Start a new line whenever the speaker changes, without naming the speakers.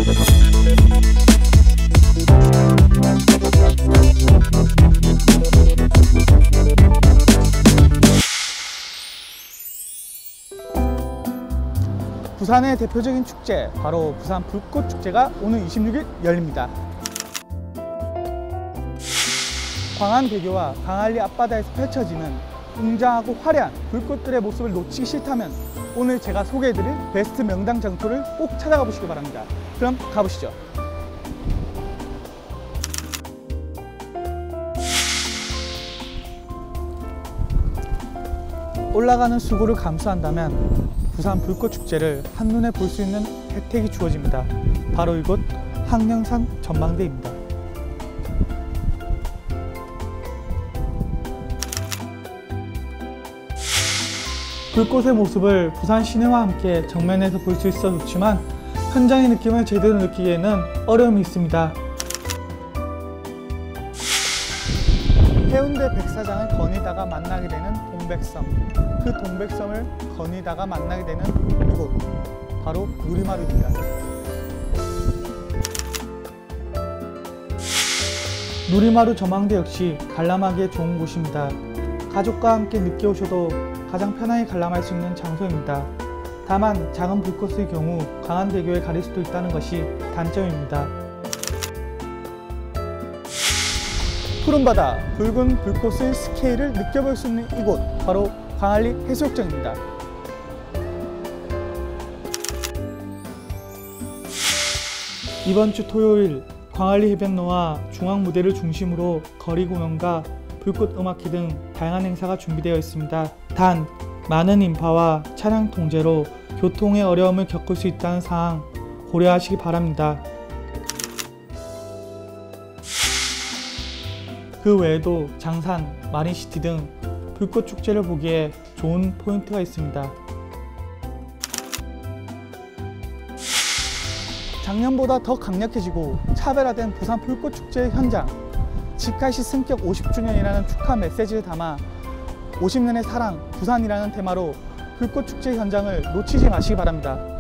부산의 대표적인 축제, 바로 부산 불꽃축제가 오늘 26일 열립니다. 광안대교와 광안리 앞바다에서 펼쳐지는 웅장하고 화려한 불꽃들의 모습을 놓치기 싫다면 오늘 제가 소개해드릴 베스트 명당 장소를 꼭 찾아가 보시기 바랍니다. 그럼 가보시죠. 올라가는 수고를 감수한다면 부산 불꽃축제를 한눈에 볼 수 있는 혜택이 주어집니다. 바로 이곳 항령산 전망대입니다. 불꽃의 모습을 부산 시내와 함께 정면에서 볼 수 있어 좋지만 현장의 느낌을 제대로 느끼기에는 어려움이 있습니다. 해운대 백사장을 거니다가 만나게 되는 동백섬, 그 동백섬을 거니다가 만나게 되는 이곳, 바로 누리마루입니다. 누리마루 전망대 역시 관람하기에 좋은 곳입니다. 가족과 함께 늦게 오셔도 가장 편하게 관람할 수 있는 장소입니다. 다만 작은 불꽃의 경우 광안대교에 가릴 수도 있다는 것이 단점입니다. 푸른바다, 붉은 불꽃의 스케일을 느껴볼 수 있는 이곳, 바로 광안리 해수욕장입니다. 이번 주 토요일 광안리 해변로와 중앙무대를 중심으로 거리 공연과 불꽃 음악회 등 다양한 행사가 준비되어 있습니다. 단, 많은 인파와 차량 통제로 교통의 어려움을 겪을 수 있다는 사항 고려하시기 바랍니다. 그 외에도 장산, 마린시티 등 불꽃 축제를 보기에 좋은 포인트가 있습니다. 작년보다 더 강력해지고 차별화된 부산 불꽃 축제 현장, 직할시 승격 50주년이라는 축하 메시지를 담아 50년의 사랑, 부산이라는 테마로 불꽃 축제 현장을 놓치지 마시기 바랍니다.